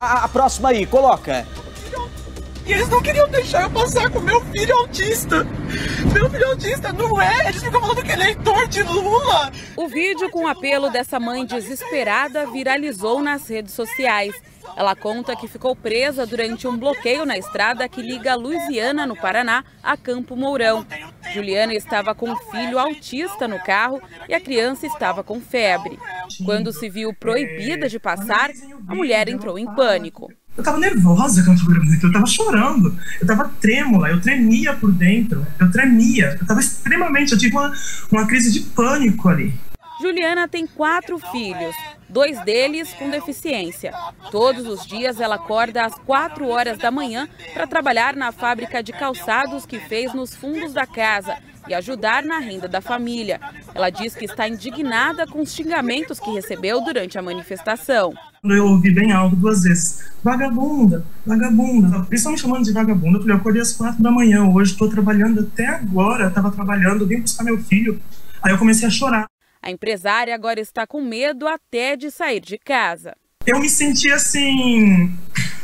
A próxima aí, coloca. E eles não queriam deixar eu passar com meu filho autista. Meu filho autista não é, eles ficam falando que ele é eleitor de Lula. O vídeo com o apelo dessa mãe desesperada viralizou nas redes sociais. Ela conta que ficou presa durante um bloqueio na estrada que liga Luisiana, no Paraná, a Campo Mourão. Juliana estava com um filho autista no carro e a criança estava com febre. Quando se viu proibida de passar, a mulher entrou em pânico. Eu tava nervosa com o programa, eu tava chorando, eu tava trêmula, eu tremia por dentro, eu tava extremamente, eu tive uma crise de pânico ali. Juliana tem 4 filhos, 2 deles com deficiência. Todos os dias ela acorda às 4 horas da manhã para trabalhar na fábrica de calçados que fez nos fundos da casa e ajudar na renda da família. Ela diz que está indignada com os xingamentos que recebeu durante a manifestação. Eu ouvi bem alto 2 vezes, vagabunda, vagabunda. Eles estão me chamando de vagabunda, eu acordei às 4 da manhã, hoje estou trabalhando até agora, estava trabalhando, vim buscar meu filho, aí eu comecei a chorar. A empresária agora está com medo até de sair de casa. Eu me senti assim,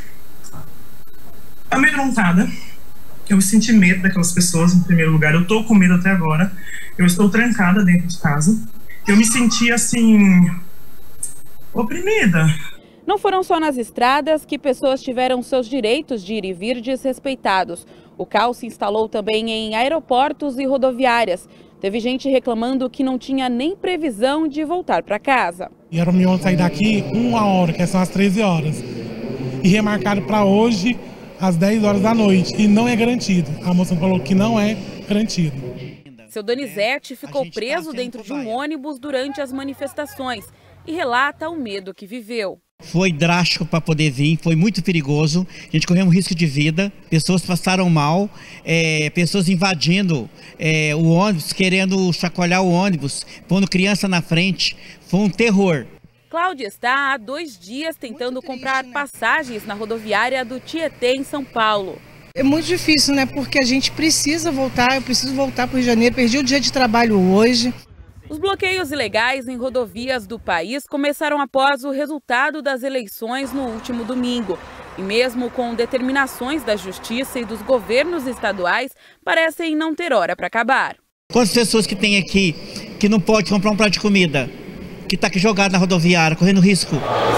amedrontada. Eu senti medo daquelas pessoas, em primeiro lugar. Eu estou com medo até agora. Eu estou trancada dentro de casa. Eu me senti assim, oprimida. Não foram só nas estradas que pessoas tiveram seus direitos de ir e vir desrespeitados. O caos se instalou também em aeroportos e rodoviárias. Teve gente reclamando que não tinha nem previsão de voltar para casa. E era o meu sair daqui 1 hora, que são as 13 horas. E remarcaram para hoje, às 10 horas da noite. E não é garantido. A moça falou que não é garantido. Seu Donizete ficou preso dentro de um ônibus durante as manifestações e relata o medo que viveu. Foi drástico para poder vir, foi muito perigoso, a gente correu um risco de vida, pessoas passaram mal, pessoas invadindo o ônibus, querendo chacoalhar o ônibus, pondo criança na frente, foi um terror. Cláudia está há 2 dias tentando comprar passagens na rodoviária do Tietê, em São Paulo. É muito difícil, né? Porque a gente precisa voltar, eu preciso voltar para o Rio de Janeiro, perdi o dia de trabalho hoje. Os bloqueios ilegais em rodovias do país começaram após o resultado das eleições no último domingo. E mesmo com determinações da Justiça e dos governos estaduais, parecem não ter hora para acabar. Quantas pessoas que tem aqui que não pode comprar um prato de comida, que está aqui jogado na rodoviária, correndo risco?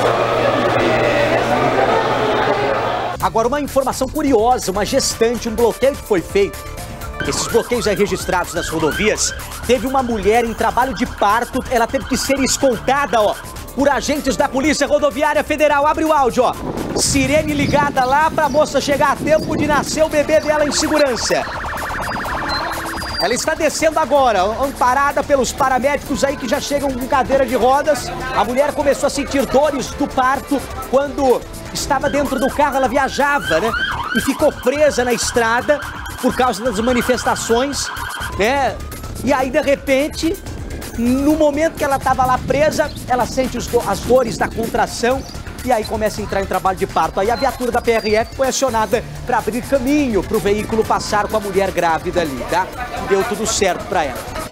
Agora, uma informação curiosa, uma gestante, um bloqueio que foi feito. Esses bloqueios registrados nas rodovias, teve uma mulher em trabalho de parto, ela teve que ser escoltada, por agentes da Polícia Rodoviária Federal. Abre o áudio, sirene ligada lá para a moça chegar a tempo de nascer o bebê dela em segurança. Ela está descendo agora, amparada pelos paramédicos aí que já chegam com cadeira de rodas. A mulher começou a sentir dores do parto quando estava dentro do carro, ela viajava, né? E ficou presa na estrada por causa das manifestações, né? E aí, de repente, no momento que ela estava lá presa, ela sente as dores da contração e aí começa a entrar em trabalho de parto. Aí a viatura da PRF foi acionada para abrir caminho para o veículo passar com a mulher grávida ali, tá? Deu tudo certo para ela.